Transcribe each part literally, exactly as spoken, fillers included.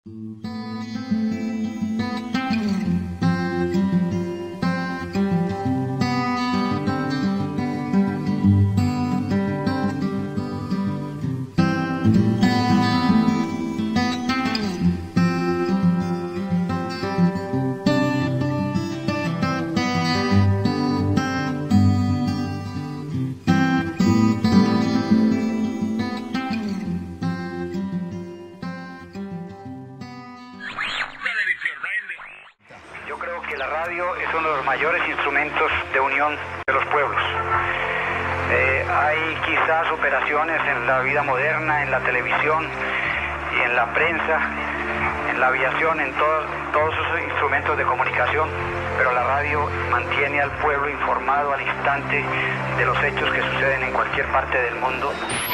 La radio es uno de los mayores instrumentos de unión de los pueblos. Eh, hay quizás operaciones en la vida moderna, en la televisión y en la prensa, en la aviación, en todo, todos esos instrumentos de comunicación, pero la radio mantiene al pueblo informado al instante de los hechos que suceden en cualquier parte del mundo.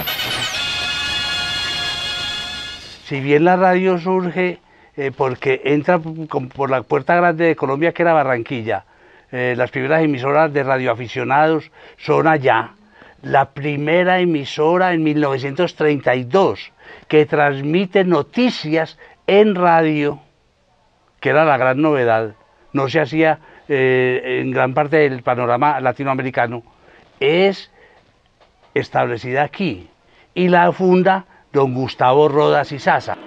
Si bien la radio surge Eh, porque entra por la puerta grande de Colombia, que era Barranquilla. Eh, las primeras emisoras de radioaficionados son allá. La primera emisora en mil novecientos treinta y dos que transmite noticias en radio, que era la gran novedad, no se hacía eh, en gran parte del panorama latinoamericano, es establecida aquí y la funda don Gustavo Rodas y Sasa.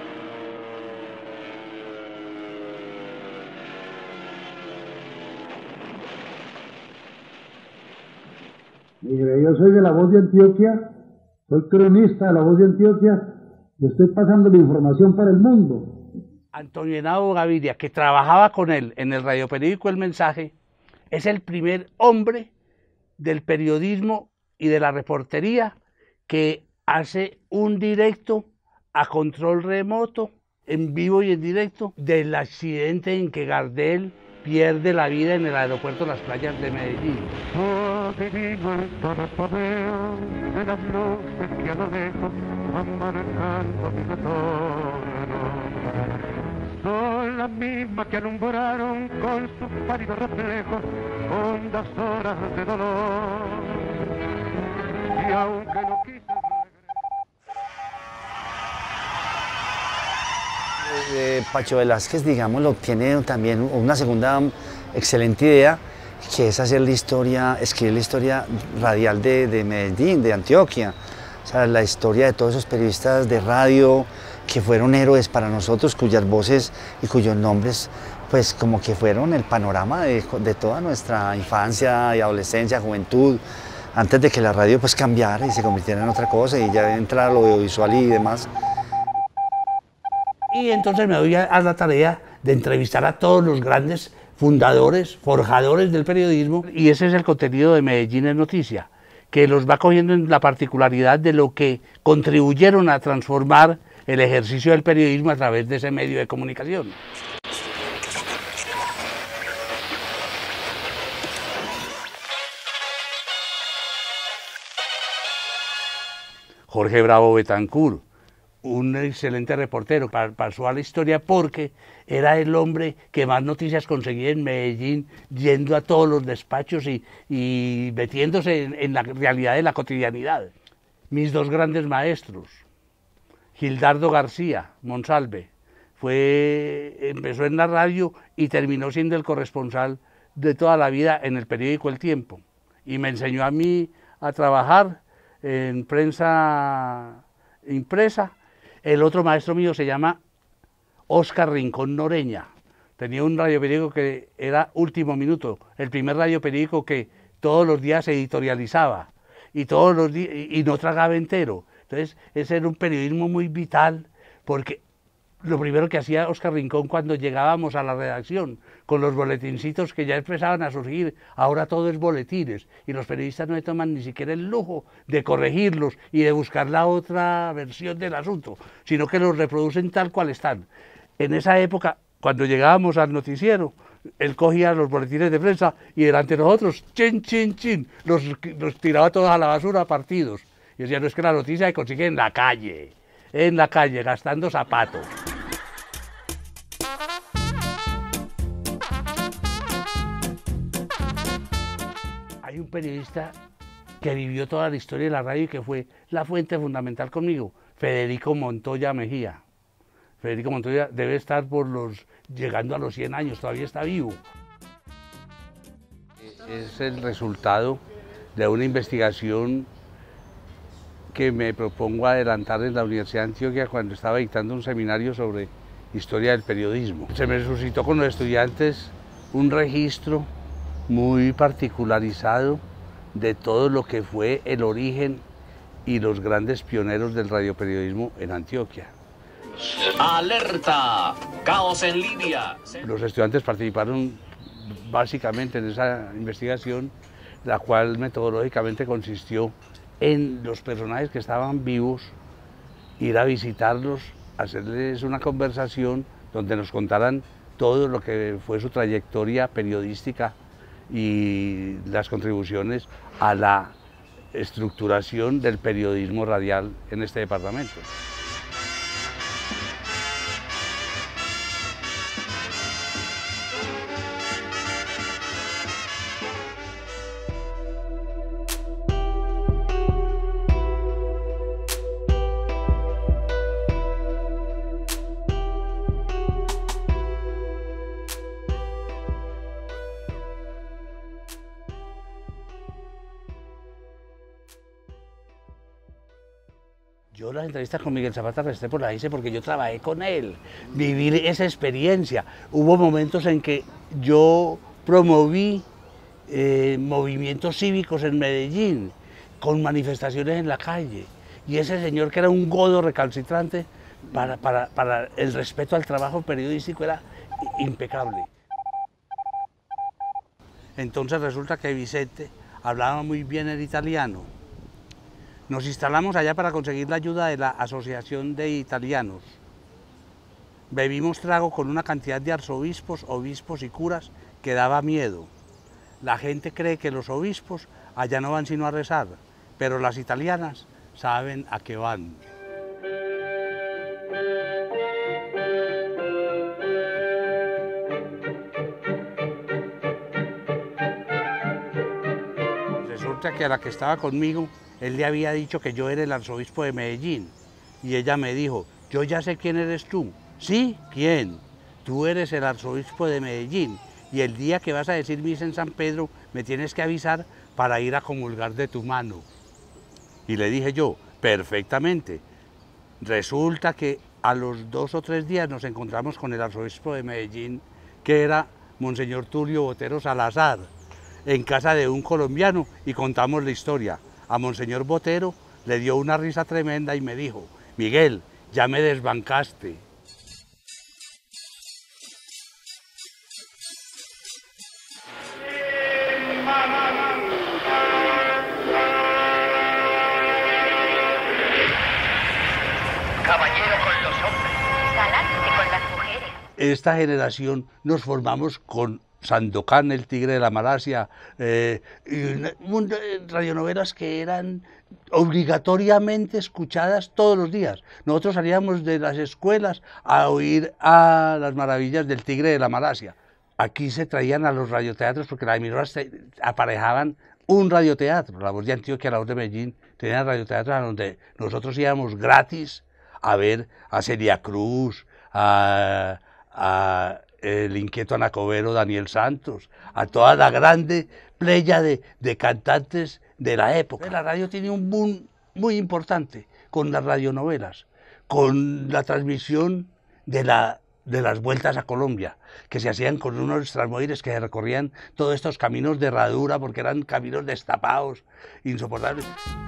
Mire, yo soy de La Voz de Antioquia, soy cronista de La Voz de Antioquia y estoy pasando la información para el mundo. Antonio Henao Gaviria, que trabajaba con él en el radioperiódico El Mensaje, es el primer hombre del periodismo y de la reportería que hace un directo a control remoto, en vivo y en directo, del accidente en que Gardel pierde la vida en el aeropuerto de las playas de Medellín. Oh, divino todo poder de las luces que a lo lejos van marcando mi retorno. Son las mismas que alumbraron con sus pálidos reflejos hondas horas de dolor. Y aunque no quise Eh, Pacho Velázquez, digamos, lo tiene también una segunda excelente idea, que es hacer la historia, escribir la historia radial de, de Medellín, de Antioquia. O sea, la historia de todos esos periodistas de radio que fueron héroes para nosotros, cuyas voces y cuyos nombres, pues como que fueron el panorama de, de toda nuestra infancia y adolescencia, juventud, antes de que la radio pues cambiara y se convirtiera en otra cosa y ya entrara lo audiovisual y demás. Y entonces me doy a, a la tarea de entrevistar a todos los grandes fundadores, forjadores del periodismo, y ese es el contenido de Medellín es Noticia, que los va cogiendo en la particularidad de lo que contribuyeron a transformar el ejercicio del periodismo a través de ese medio de comunicación. Jorge Bravo Betancourt, un excelente reportero, pasó a la historia porque era el hombre que más noticias conseguía en Medellín, yendo a todos los despachos y, y metiéndose en, en la realidad de la cotidianidad. Mis dos grandes maestros, Gildardo García Monsalve, fue, empezó en la radio y terminó siendo el corresponsal de toda la vida en el periódico El Tiempo, y me enseñó a mí a trabajar en prensa impresa. El otro maestro mío se llama Óscar Rincón Noreña. Tenía un radioperiódico que era Último Minuto, el primer radioperiódico que todos los días se editorializaba y, todos los días, y no tragaba entero. Entonces, ese era un periodismo muy vital, porque lo primero que hacía Óscar Rincón cuando llegábamos a la redacción, con los boletincitos que ya empezaban a surgir, ahora todo es boletines, y los periodistas no se toman ni siquiera el lujo de corregirlos y de buscar la otra versión del asunto, sino que los reproducen tal cual están. En esa época, cuando llegábamos al noticiero, él cogía los boletines de prensa y delante de nosotros, chin, chin, chin, los, los tiraba todos a la basura partidos. Y decía, no, es que la noticia se consigue en la calle, en la calle, gastando zapatos. Hay un periodista que vivió toda la historia de la radio y que fue la fuente fundamental conmigo, Federico Montoya Mejía. Federico Montoya debe estar por los, llegando a los cien años, todavía está vivo. Es el resultado de una investigación que me propongo adelantar en la Universidad de Antioquia cuando estaba dictando un seminario sobre historia del periodismo. Se me suscitó con los estudiantes un registro muy particularizado de todo lo que fue el origen y los grandes pioneros del radioperiodismo en Antioquia. ¡Alerta! ¡Caos en Libia! Los estudiantes participaron básicamente en esa investigación, la cual metodológicamente consistió en los personajes que estaban vivos, ir a visitarlos, hacerles una conversación donde nos contaran todo lo que fue su trayectoria periodística y las contribuciones a la estructuración del periodismo radial en este departamento. Yo las entrevistas con Miguel Zapata Restrepo las hice porque yo trabajé con él, vivir esa experiencia. Hubo momentos en que yo promoví eh, movimientos cívicos en Medellín, con manifestaciones en la calle, y ese señor que era un godo recalcitrante para, para, para el respeto al trabajo periodístico era impecable. Entonces resulta que Vicente hablaba muy bien el italiano. Nos instalamos allá para conseguir la ayuda de la Asociación de Italianos. Bebimos trago con una cantidad de arzobispos, obispos y curas que daba miedo. La gente cree que los obispos allá no van sino a rezar, pero las italianas saben a qué van. Resulta que a la que estaba conmigo, él le había dicho que yo era el arzobispo de Medellín, y ella me dijo, yo ya sé quién eres tú. ¿Sí? ¿Quién? Tú eres el arzobispo de Medellín, y el día que vas a decir misa en San Pedro, me tienes que avisar para ir a comulgar de tu mano. Y le dije yo, perfectamente. Resulta que a los dos o tres días nos encontramos con el arzobispo de Medellín, que era Monseñor Tulio Botero Salazar, en casa de un colombiano, y contamos la historia. A Monseñor Botero le dio una risa tremenda y me dijo, Miguel, ya me desbancaste. Caballero con los hombres, galante con las mujeres. Esta generación nos formamos con Sandokan, el tigre de la Malasia, eh, y un, radionovelas que eran obligatoriamente escuchadas todos los días. Nosotros salíamos de las escuelas a oír a las maravillas del tigre de la Malasia. Aquí se traían a los radioteatros porque las emisoras aparejaban un radioteatro. La Voz de Antioquia, La Voz de Medellín, tenían radioteatros a donde nosotros íbamos gratis a ver a Celia Cruz, a... a el inquieto anacobero Daniel Santos, a toda la grande playa de, de cantantes de la época. La radio tiene un boom muy importante con las radionovelas, con la transmisión de, la, de las vueltas a Colombia, que se hacían con unos transmóviles que recorrían todos estos caminos de herradura, porque eran caminos destapados, insoportables.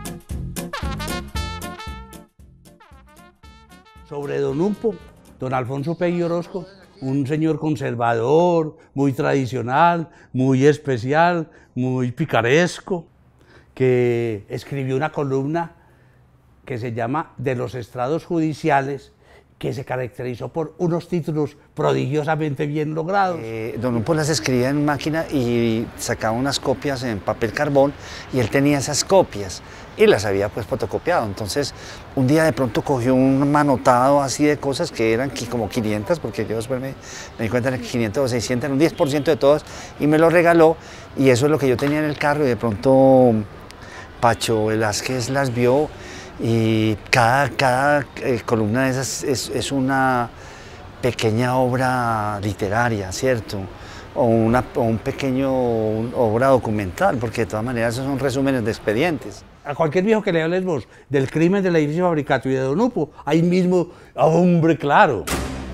Sobre don Umpo, don Alfonso Pegui Orozco, un señor conservador, muy tradicional, muy especial, muy picaresco, que escribió una columna que se llama De los estrados judiciales, que se caracterizó por unos títulos prodigiosamente bien logrados. Eh, don Umpo las escribía en máquina y sacaba unas copias en papel carbón, y él tenía esas copias y las había pues fotocopiado. Entonces un día de pronto cogió un manotado así de cosas que eran como quinientas, porque yo después me, me di cuenta de que quinientas o seiscientas, un diez por ciento de todas, y me lo regaló, y eso es lo que yo tenía en el carro, y de pronto Pacho Velázquez las vio Y cada, cada eh, columna de esas es, es una pequeña obra literaria, ¿cierto? O, una, o un pequeño obra documental, porque de todas maneras esos son resúmenes de expedientes. A cualquier viejo que le hables vos del crimen del edificio Fabricato y de Don Upo, ahí mismo, hombre, claro.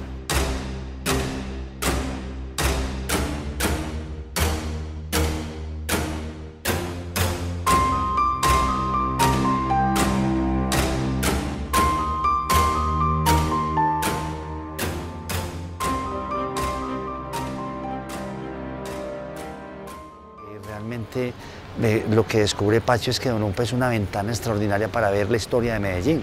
Realmente eh, lo que descubre Pacho es que Don Upo es una ventana extraordinaria para ver la historia de Medellín.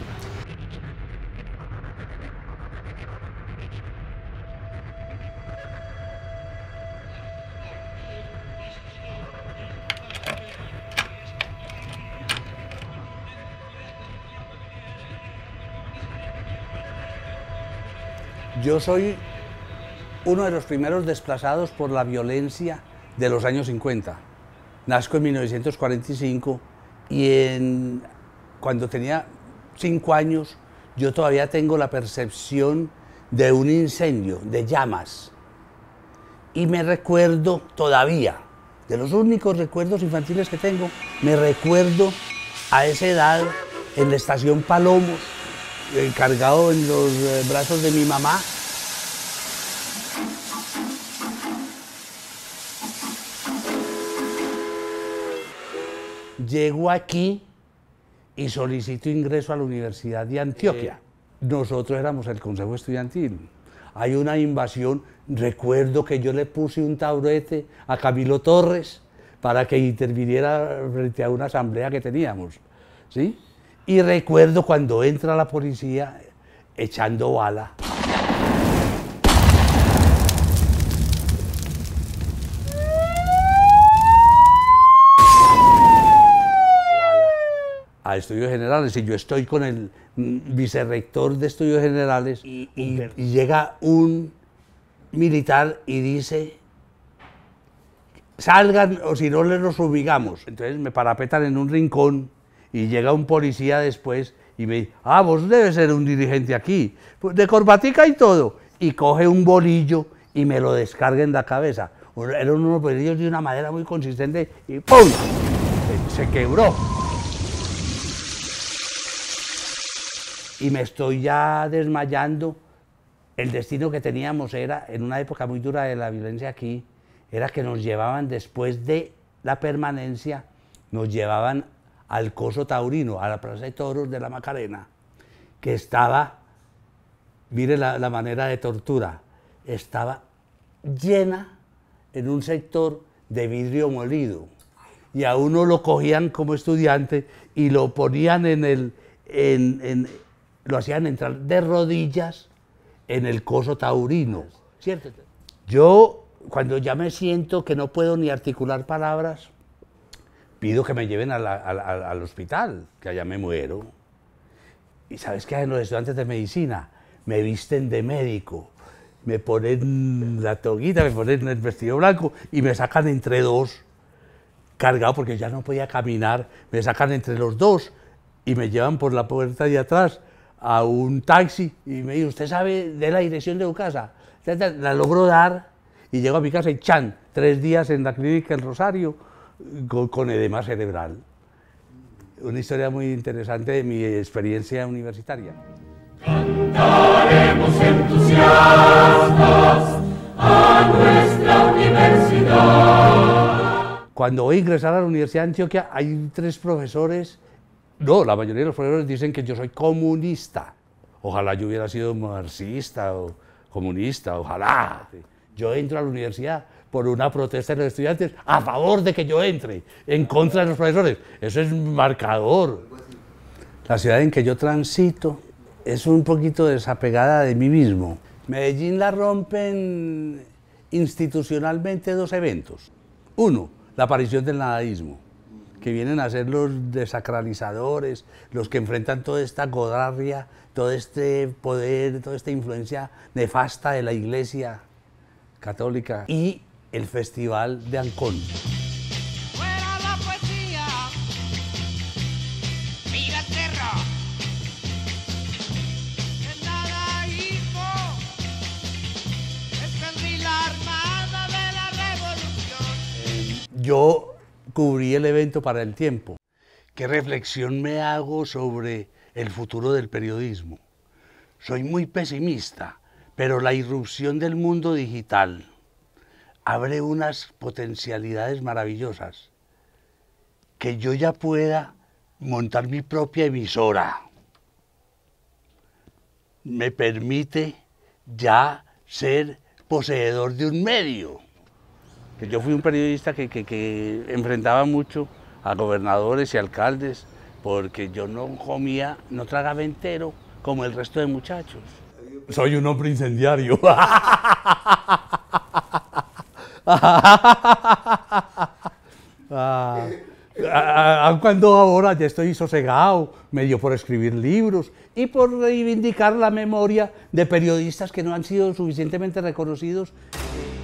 Yo soy uno de los primeros desplazados por la violencia de los años cincuenta. Nazco en mil novecientos cuarenta y cinco y en, cuando tenía cinco años yo todavía tengo la percepción de un incendio, de llamas. Y me recuerdo todavía, de los únicos recuerdos infantiles que tengo, me recuerdo a esa edad en la estación Palomos, eh, cargado en los eh, brazos de mi mamá. Llego aquí y solicito ingreso a la Universidad de Antioquia. Nosotros éramos el Consejo Estudiantil. Hay una invasión. Recuerdo que yo le puse un taburete a Camilo Torres para que interviniera frente a una asamblea que teníamos, ¿sí? Y recuerdo cuando entra la policía echando bala. A Estudios Generales, y yo estoy con el vicerrector de Estudios Generales y, y, y llega un militar y dice, salgan o si no les los ubicamos. Entonces me parapetan en un rincón y llega un policía después y me dice, ah, vos debes ser un dirigente aquí, de corbatica y todo, y coge un bolillo y me lo descarga en la cabeza. Eran unos bolillos de una madera muy consistente y ¡pum! Se quebró. Y me estoy ya desmayando. El destino que teníamos era, en una época muy dura de la violencia aquí, era que nos llevaban después de la permanencia, nos llevaban al Coso Taurino, a la Plaza de Toros de la Macarena, que estaba, mire la, la manera de tortura, estaba llena en un sector de vidrio molido. Y a uno lo cogían como estudiante y lo ponían en el... En, en, lo hacían entrar de rodillas en el Coso Taurino, ¿cierto? Yo, cuando ya me siento que no puedo ni articular palabras, pido que me lleven a la, a, a, al hospital, que allá me muero. Y ¿sabes qué hacen los estudiantes de medicina? Me visten de médico, me ponen la toguita, me ponen el vestido blanco y me sacan entre dos, cargado porque ya no podía caminar, me sacan entre los dos y me llevan por la puerta de atrás a un taxi y me dice, ¿usted sabe de la dirección de su casa? La logro dar y llego a mi casa y ¡chan! Tres días en la clínica El Rosario con, con edema cerebral. Una historia muy interesante de mi experiencia universitaria. Cantaremos entusiastas a nuestra universidad. Cuando voy a ingresar a la Universidad de Antioquia hay tres profesores. No, la mayoría de los profesores dicen que yo soy comunista. Ojalá yo hubiera sido marxista o comunista, ojalá. Yo entro a la universidad por una protesta de los estudiantes a favor de que yo entre, en contra de los profesores. Eso es marcador. La ciudad en que yo transito es un poquito desapegada de mí mismo. Medellín la rompen institucionalmente dos eventos. Uno, la aparición del nadaísmo, que vienen a ser los desacralizadores, los que enfrentan toda esta godarria, todo este poder, toda esta influencia nefasta de la Iglesia católica, y el Festival de Ancón. Fuera la poesía, viva el terror. yo cubrí el evento para El Tiempo. ¿Qué reflexión me hago sobre el futuro del periodismo? Soy muy pesimista, pero la irrupción del mundo digital abre unas potencialidades maravillosas. Que yo ya pueda montar mi propia emisora me permite ya ser poseedor de un medio. Que yo fui un periodista que, que, que enfrentaba mucho a gobernadores y alcaldes porque yo no comía, no tragaba entero como el resto de muchachos. Soy un hombre incendiario. Ah, aun cuando ahora ya estoy sosegado, medio por escribir libros y por reivindicar la memoria de periodistas que no han sido suficientemente reconocidos.